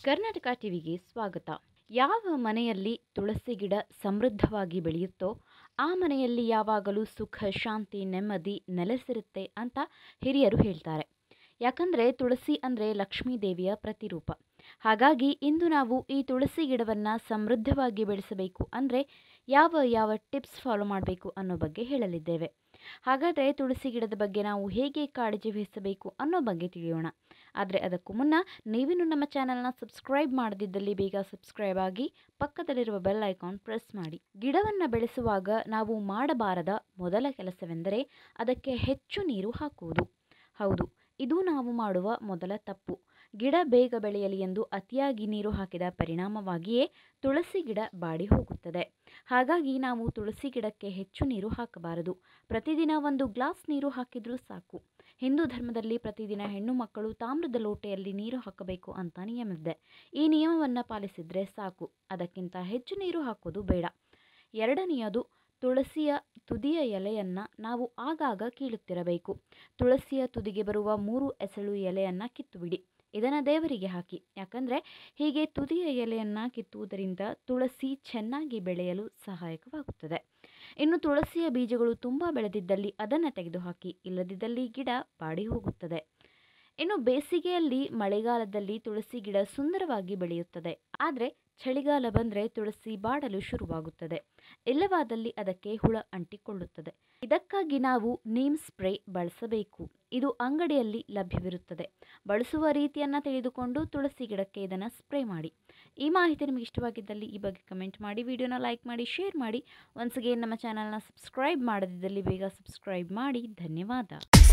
ಕರ್ನಾಟಕ ಟಿವಿಗೆ ಸ್ವಾಗತ. ಯಾವ ಮನೆಯಲ್ಲಿ ತುಳಸಿ ಗಿಡ ಸಮೃದ್ಧವಾಗಿ ಬೆಳೆಯುತ್ತೋ ಆ ಮನೆಯಲ್ಲಿ ಯಾವಾಗಲೂ ಸುಖ, ಶಾಂತಿ, ನೆಮ್ಮದಿ ನೆಲೆಸಿರುತ್ತೆ ಅಂತ ಹಿರಿಯರು ಹೇಳ್ತಾರೆ. ಯಾಕಂದರೆ ತುಳಸಿ ಅಂದರೆ ಲಕ್ಷ್ಮೀ ದೇವಿಯ ಪ್ರತಿರೂಪ. ಹಾಗಾಗಿ ಇಂದು ನಾವು ಈ ತುಳಸಿ ಗಿಡವನ್ನು ಸಮೃದ್ಧವಾಗಿ ಬೆಳೆಸಬೇಕು ಅಂದರೆ ಯಾವ ಯಾವ ಟಿಪ್ಸ್ ಫಾಲೋ ಮಾಡಬೇಕು ಅನ್ನೋ ಬಗ್ಗೆ ಹೇಳಲಿದ್ದೇವೆ. ಹಾಗಾದರೆ ತುಳಸಿ ಗಿಡದ ಬಗ್ಗೆ ನಾವು ಹೇಗೆ ಕಾಳಜಿ ವಹಿಸಬೇಕು ಅನ್ನೋ ಬಗ್ಗೆ ತಿಳಿಯೋಣ. ಆದರೆ ಅದಕ್ಕೂ ಮುನ್ನ ನೀವಿನ್ನು ನಮ್ಮ ಚಾನಲ್ನ ಸಬ್ಸ್ಕ್ರೈಬ್ ಮಾಡದಿದ್ದಲ್ಲಿ ಬೇಗ ಸಬ್ಸ್ಕ್ರೈಬ್ ಆಗಿ ಪಕ್ಕದಲ್ಲಿರುವ ಬೆಲ್ ಐಕಾನ್ ಪ್ರೆಸ್ ಮಾಡಿ. ಗಿಡವನ್ನು ಬೆಳೆಸುವಾಗ ನಾವು ಮಾಡಬಾರದ ಮೊದಲ ಕೆಲಸವೆಂದರೆ ಅದಕ್ಕೆ ಹೆಚ್ಚು ನೀರು ಹಾಕುವುದು. ಹೌದು, ಇದು ನಾವು ಮಾಡುವ ಮೊದಲ ತಪ್ಪು. ಗಿಡ ಬೇಗ ಬೆಳೆಯಲಿ ಎಂದು ಅತಿಯಾಗಿ ನೀರು ಹಾಕಿದ ಪರಿಣಾಮವಾಗಿಯೇ ತುಳಸಿ ಗಿಡ ಬಾಡಿ ಹೋಗುತ್ತದೆ. ಹಾಗಾಗಿ ನಾವು ತುಳಸಿ ಗಿಡಕ್ಕೆ ಹೆಚ್ಚು ನೀರು ಹಾಕಬಾರದು. ಪ್ರತಿದಿನ 1 ಗ್ಲಾಸ್ ನೀರು ಹಾಕಿದ್ರೂ ಸಾಕು. ಹಿಂದೂ ಧರ್ಮದಲ್ಲಿ ಪ್ರತಿದಿನ ಹೆಣ್ಣು ಮಕ್ಕಳು ತಾಮ್ರದ ಲೋಟೆಯಲ್ಲಿ ನೀರು ಹಾಕಬೇಕು ಅಂತ ನಿಯಮವಿದೆ. ಈ ನಿಯಮವನ್ನು ಪಾಲಿಸಿದರೆ ಸಾಕು, ಅದಕ್ಕಿಂತ ಹೆಚ್ಚು ನೀರು ಹಾಕೋದು ಬೇಡ. ಎರಡನೆಯದು, ತುಳಸಿಯ ತುದಿಯ ಎಲೆಯನ್ನು ನಾವು ಆಗಾಗ ಕೀಳುತ್ತಿರಬೇಕು. ತುಳಸಿಯ ತುದಿಗೆ ಬರುವ 3 ಎಸಳು ಎಲೆಯನ್ನು ಕಿತ್ತುಬಿಡಿ. ಇದನ್ನು ದೇವರಿಗೆ ಹಾಕಿ. ಯಾಕಂದರೆ ಹೀಗೆ ತುದಿಯ ಎಲೆಯನ್ನು ಕಿತ್ತುವುದರಿಂದ ತುಳಸಿ ಚೆನ್ನಾಗಿ ಬೆಳೆಯಲು ಸಹಾಯಕವಾಗುತ್ತದೆ. ಇನ್ನು ತುಳಸಿಯ ಬೀಜಗಳು ತುಂಬ ಬೆಳೆದಿದ್ದಲ್ಲಿ ಅದನ್ನು ತೆಗೆದುಹಾಕಿ, ಇಲ್ಲದಿದ್ದಲ್ಲಿ ಗಿಡ ಬಾಡಿ ಹೋಗುತ್ತದೆ. ಇನ್ನು ಬೇಸಿಗೆಯಲ್ಲಿ, ಮಳೆಗಾಲದಲ್ಲಿ ತುಳಸಿ ಗಿಡ ಸುಂದರವಾಗಿ ಬೆಳೆಯುತ್ತದೆ. ಆದರೆ ಚಳಿಗಾಲ ಬಂದರೆ ತುಳಸಿ ಬಾಡಲು ಶುರುವಾಗುತ್ತದೆ. ಇಲ್ಲವಾದಲ್ಲಿ ಅದಕ್ಕೆ ಹುಳ ಅಂಟಿಕೊಳ್ಳುತ್ತದೆ. ಇದಕ್ಕಾಗಿ ನಾವು ನೀಮ್ ಸ್ಪ್ರೇ ಬಳಸಬೇಕು. ಇದು ಅಂಗಡಿಯಲ್ಲಿ ಲಭ್ಯವಿರುತ್ತದೆ. ಬಳಸುವ ರೀತಿಯನ್ನು ತಿಳಿದುಕೊಂಡು ತುಳಸಿ ಗಿಡಕ್ಕೆ ಇದನ್ನು ಸ್ಪ್ರೇ ಮಾಡಿ. ಈ ಮಾಹಿತಿ ನಿಮಗೆ ಇಷ್ಟವಾಗಿದ್ದಲ್ಲಿ ಈ ಬಗ್ಗೆ ಕಮೆಂಟ್ ಮಾಡಿ, ವಿಡಿಯೋನ ಲೈಕ್ ಮಾಡಿ, ಶೇರ್ ಮಾಡಿ. ಒನ್ಸ್ ಅಗೇನ್ ನಮ್ಮ ಚಾನಲ್ನ ಸಬ್ಸ್ಕ್ರೈಬ್ ಮಾಡದಿದ್ದಲ್ಲಿ ಬೇಗ ಸಬ್ಸ್ಕ್ರೈಬ್ ಮಾಡಿ. ಧನ್ಯವಾದ.